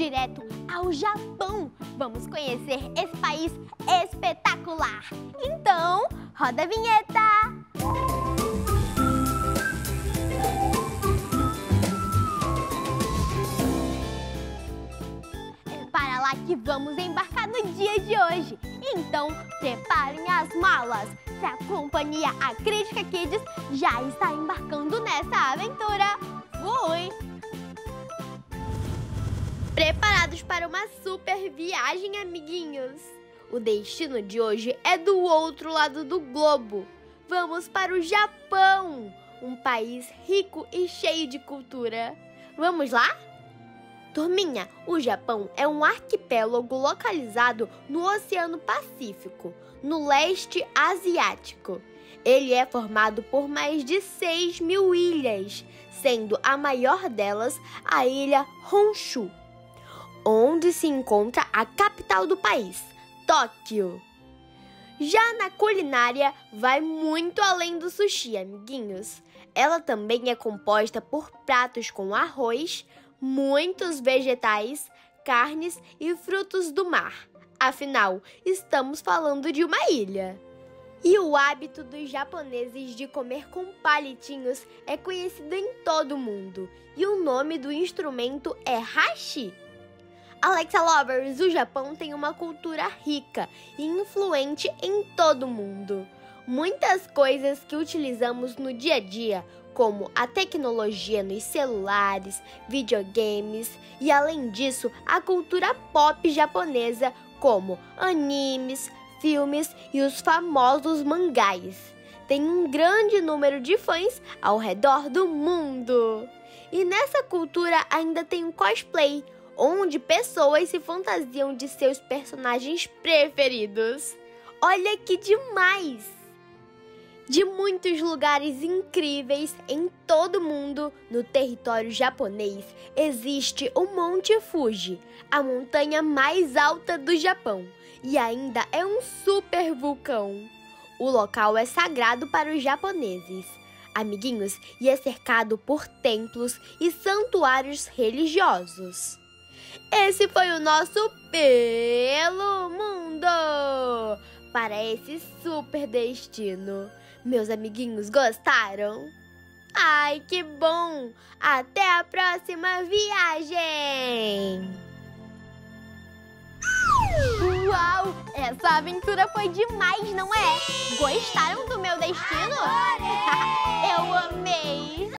direto ao Japão. Vamos conhecer esse país espetacular. Então, roda a vinheta! É para lá que vamos embarcar no dia de hoje. Então, preparem as malas, que a companhia A Crítica Kids já está embarcando nessa aventura. Fui! Preparados para uma super viagem, amiguinhos? O destino de hoje é do outro lado do globo. Vamos para o Japão, um país rico e cheio de cultura. Vamos lá? Turminha, o Japão é um arquipélago localizado no Oceano Pacífico, no leste asiático. Ele é formado por mais de 6.000 ilhas, sendo a maior delas a ilha Honshu, onde se encontra a capital do país, Tóquio. Já na culinária, vai muito além do sushi, amiguinhos. Ela também é composta por pratos com arroz, muitos vegetais, carnes e frutos do mar. Afinal, estamos falando de uma ilha. E o hábito dos japoneses de comer com palitinhos é conhecido em todo o mundo. E o nome do instrumento é hashi. Alexa Lovers, o Japão tem uma cultura rica e influente em todo o mundo. Muitas coisas que utilizamos no dia a dia, como a tecnologia nos celulares, videogames e, além disso, a cultura pop japonesa, como animes, filmes e os famosos mangás. Tem um grande número de fãs ao redor do mundo. E nessa cultura ainda tem o cosplay, onde pessoas se fantasiam de seus personagens preferidos. Olha que demais! De muitos lugares incríveis em todo o mundo, no território japonês, existe o Monte Fuji, a montanha mais alta do Japão, e ainda é um super vulcão. O local é sagrado para os japoneses, amiguinhos, e é cercado por templos e santuários religiosos. Esse foi o nosso Pelo Mundo para esse super destino. Meus amiguinhos, gostaram? Ai, que bom! Até a próxima viagem! Uau! Essa aventura foi demais, não é? Gostaram do meu destino? Eu amei!